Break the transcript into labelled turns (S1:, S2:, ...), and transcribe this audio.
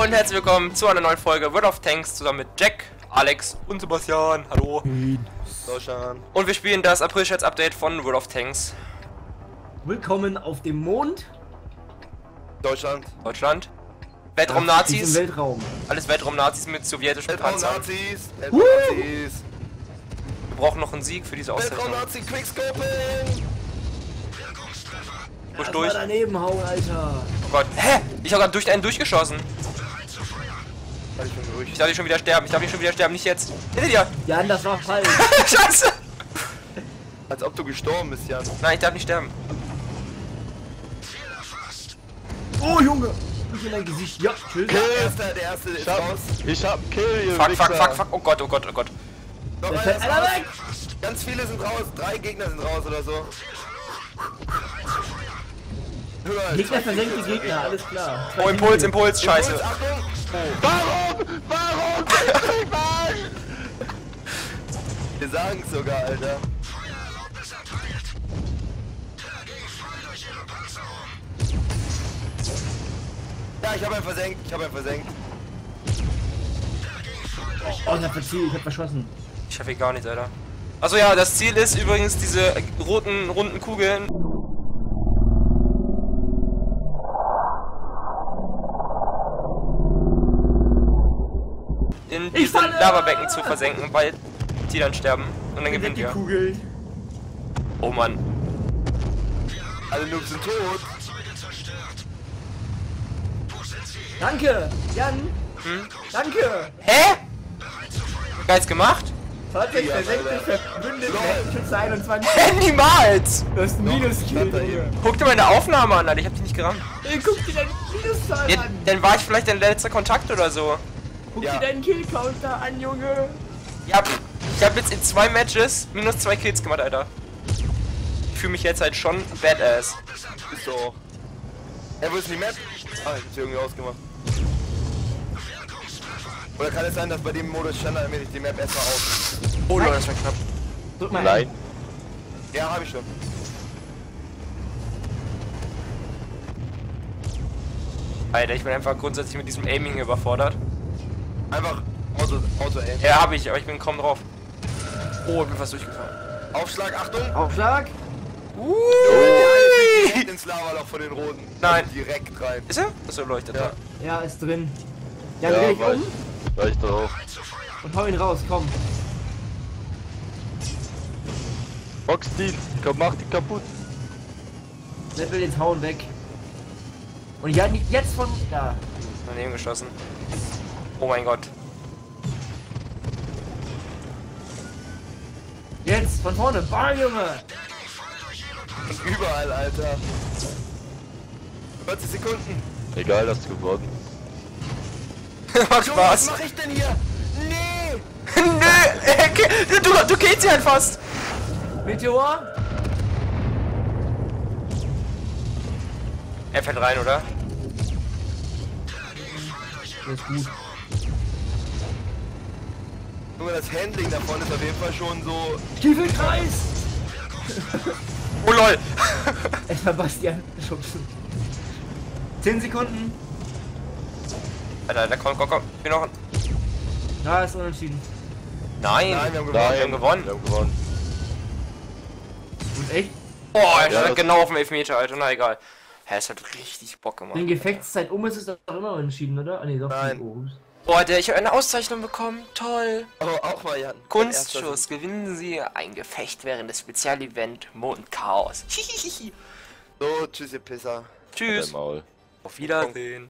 S1: und herzlich willkommen zu einer neuen Folge World of Tanks zusammen mit Jack, Alex und Sebastian. Hallo.
S2: Deutschland.
S1: Und wir spielen das April-Update von World of Tanks.
S3: Willkommen auf dem Mond.
S2: Deutschland.
S1: Deutschland. Weltraum-Nazis.
S3: Im Weltraum.
S1: Alles Weltraum-Nazis mit sowjetischen Panzern.
S2: Weltraum-Nazis. Weltraum-Nazis.
S1: Wir brauchen noch einen Sieg für diese Auszeichnung.
S2: Weltraum-Nazi-Quickscoping.
S1: Push
S3: Lass
S1: durch.
S3: mal daneben hauen, Alter.
S1: Oh Gott. Hä? Ich hab grad durch einen durchgeschossen.
S2: Ich bin ruhig.
S1: Ich darf nicht schon wieder sterben. Ich darf nicht schon wieder sterben. Nicht jetzt. Hinter dir.
S3: Jan, das war falsch.
S1: Scheiße.
S2: Als ob du gestorben bist, Jan.
S1: Nein, ich darf nicht sterben.
S3: Oh, Junge. Nicht in dein Gesicht. Ja, tschüss.
S2: Der erste ist raus.
S4: Ich hab einen Kill, ihr
S1: Fuck,
S4: Wichser.
S1: fuck, fuck, fuck. Oh Gott, oh Gott, oh Gott.
S2: Noch
S3: Da
S2: einer
S3: fällt
S2: ist
S3: einer
S2: raus.
S3: weg.
S2: Ganz viele sind raus. 3 Gegner sind raus oder so. Höher,
S3: Gegner
S2: 2
S3: versenkt die
S2: Gegner.
S3: Gegner, alles klar.
S1: Oh, Impuls, Impuls. Scheiße.
S2: Impuls, Achtung.
S4: Warum? Mann?
S2: Wir sagen es sogar, Alter. Ja, ich habe einen versenkt. Ich habe einen versenkt.
S3: Oh, ich hab verzielt, ich hab verschossen.
S1: Ich schaffe hier gar nichts, Alter. Also ja, das Ziel ist übrigens diese roten, runden Kugeln. In diese
S3: falle!
S1: Lavabecken zu versenken, weil die dann sterben. Und dann gewinnt
S3: Die
S1: ihr.
S3: Kugeln.
S1: Oh Mann.
S2: Alle Noobs sind tot.
S3: Danke, Jan. Danke.
S1: Hä? Geil's gemacht?
S3: Fahrzeug
S2: Ja,
S3: versenkt
S2: Alter.
S3: dich, verbündet, Schütze 21.
S1: Hä, niemals!
S3: Du hast einen Minuskill,
S2: stand da
S3: Junge.
S2: eben.
S1: Guck dir meine Aufnahme an, Alter. Ich hab die nicht gerammt.
S3: Ey, guck dir deine Minuszahl
S1: Ja,
S3: an.
S1: dann war ich vielleicht dein letzter Kontakt oder so.
S3: Guck
S2: Ja.
S3: dir deinen Kill-Counter an, Junge.
S1: Ich hab jetzt in 2 Matches minus 2 Kills gemacht, Alter. Ich fühle mich jetzt halt schon badass.
S2: Ist doch. Wo ist die Map? Ah, ich hab sie irgendwie ausgemacht. Oder kann es sein, dass bei dem Modus standardmäßig die Map erstmal aus?
S1: Oh Leute, das war knapp.
S3: Drück mal
S4: Nein.
S2: Ja, habe ich schon.
S1: Alter, ich bin einfach grundsätzlich mit diesem Aiming überfordert.
S2: Einfach Auto aim.
S1: Ja, habe ich, aber ich bin kaum drauf. Oh, ich bin fast durchgefahren.
S2: Aufschlag, Achtung!
S3: Aufschlag.
S2: Direkt ins Lavaloch von den Roten.
S1: Nein.
S2: Direkt rein.
S1: Ist er? Ist er leuchtet
S2: Ja.
S1: da.
S3: Ja, ist drin. Jan,
S4: Ja,
S3: dreh dich
S4: weiß.
S3: um
S4: War ich drauf.
S3: und hau ihn raus, komm.
S4: Boxteam, komm, mach die kaputt.
S3: Level den Zaun weg. Und Jan, jetzt von da.
S1: Daneben geschossen. Oh mein Gott.
S3: Jetzt, von vorne. Ball, Junge.
S2: Und überall, Alter. 40 Sekunden.
S4: Egal, hast du gewonnen.
S1: Macht
S2: Was
S1: Spaß.
S2: mach ich denn hier? Nee!
S1: Nö, du killst sie halt fast.
S3: Meteor.
S1: Er fällt rein, oder?
S3: Das ist gut.
S2: Junge, das Handling davon ist auf jeden Fall schon so.
S3: Stiefelkreis.
S1: Oh lol.
S3: Es war Bastian. Schubsen. 10 Sekunden.
S1: Alter, komm. Ich bin noch ein...
S3: Da ist unentschieden.
S1: Nein.
S2: Nein, wir haben gewonnen.
S1: Wir haben gewonnen.
S4: Wir haben gewonnen.
S3: Und echt?
S1: Oh, er
S4: Ja,
S1: stand
S4: das-
S1: genau auf dem Elfmeter, Alter. Na egal. Hä, es hat richtig Bock gemacht.
S3: Wenn Gefechtszeit ist es doch immer unentschieden, oder? Ah, nee, doch.
S2: Nein.
S3: Oh, ups.
S1: Boah, ich habe eine Auszeichnung bekommen. Toll.
S2: Aber auch mal, Jan.
S1: Kunstschuss. Gewinnen Sie ein Gefecht während des Spezialevent Mondchaos.
S2: So, tschüss, ihr Pisser.
S1: Tschüss.
S4: Dein Maul.
S1: Auf Wiedersehen.